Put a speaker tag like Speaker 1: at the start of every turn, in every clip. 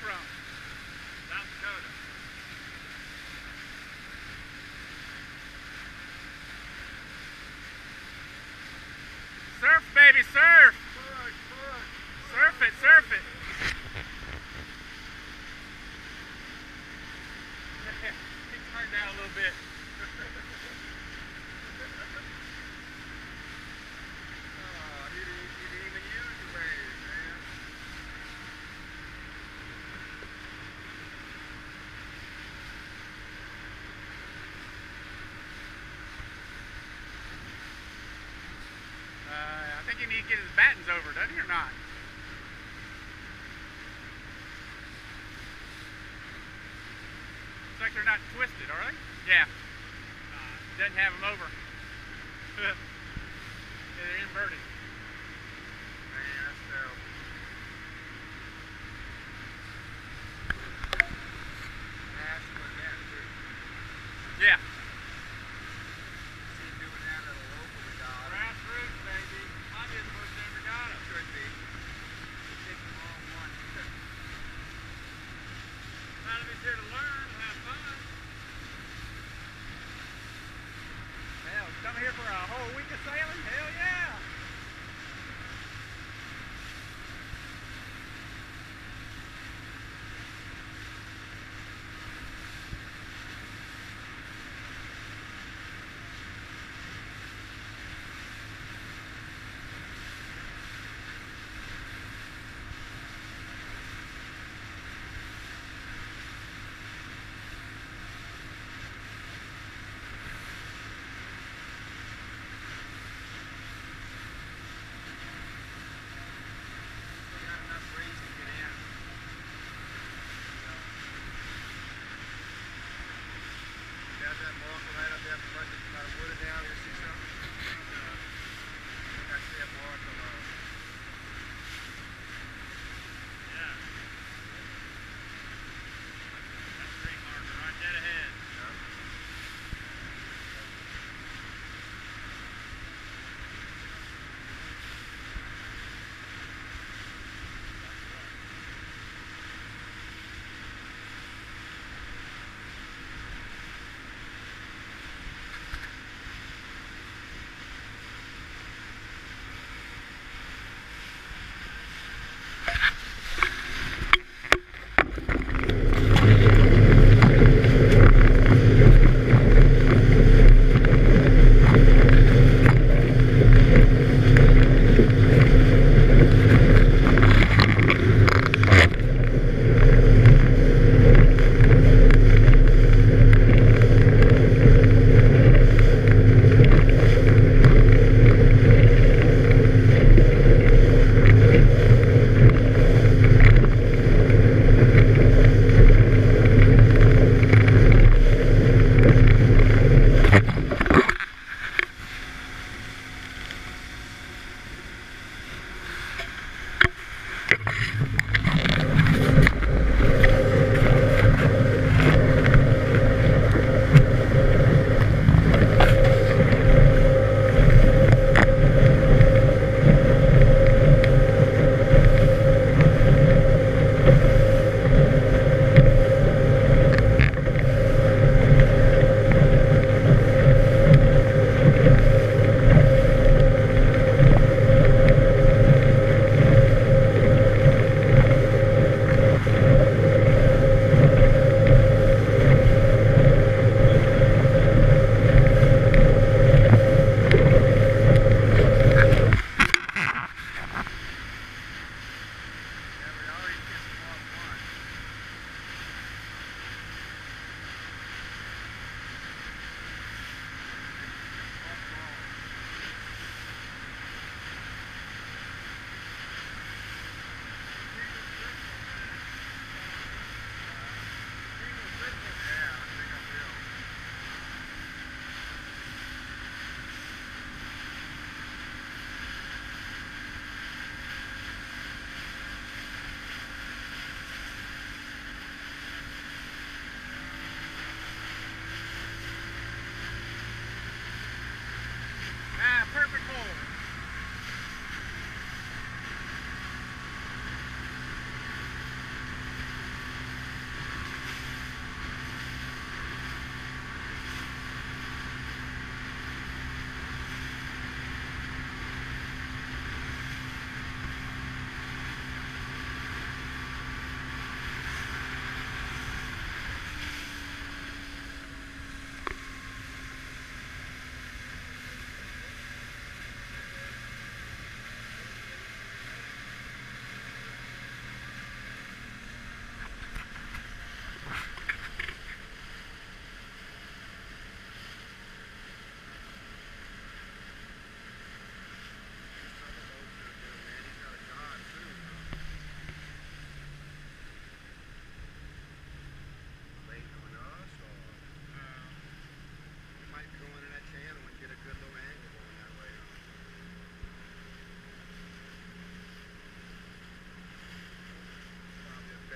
Speaker 1: from?
Speaker 2: South Dakota.
Speaker 1: Surf, baby, surf! Surf it, surf it! He turned down a little bit.
Speaker 2: He didn't even use the waves, man.
Speaker 1: I think he needs to get his battens over, doesn't he, or not? Looks like they're not twisted, are they? Yeah. Doesn't have them over. Yeah, they're inverted.
Speaker 2: Man, that's terrible. Ash put that too.
Speaker 1: Yeah.
Speaker 2: He's doing that at a local regatta.
Speaker 1: Grassroots, baby. Might be the first ever got it.
Speaker 2: Could be. He picked the wrong one.
Speaker 1: None of us here to learn and have fun. Hell, come here for a whole week of sailing? Hell yeah!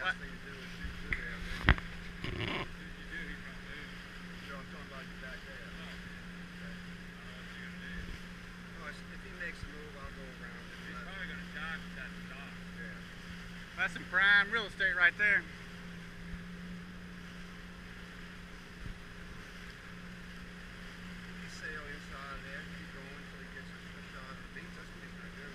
Speaker 2: Last thing to do is shoot through there. Man.
Speaker 1: As soon as you do, he's gonna move.
Speaker 2: You know, I'm talking about you back there.
Speaker 1: Oh,
Speaker 2: Okay.
Speaker 1: what's he gonna do?
Speaker 2: Well, if he makes a move, I'll go around.
Speaker 1: He's probably gonna dodge that stop.
Speaker 2: Yeah.
Speaker 1: That's some prime real estate right there.
Speaker 2: He sail inside there, keep going until he gets a shot of the beach. That's what he's gonna do.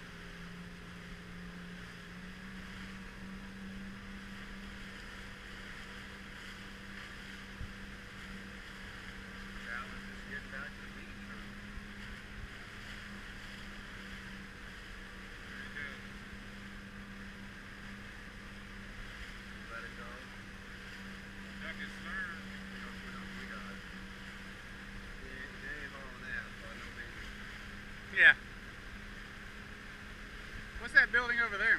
Speaker 2: Challenge is getting back to the beach.
Speaker 1: There he goes.
Speaker 2: Let it go.
Speaker 1: Duck his stern.
Speaker 2: We got it. He ain't hauling that, by no means.
Speaker 1: Yeah. What's that building over there?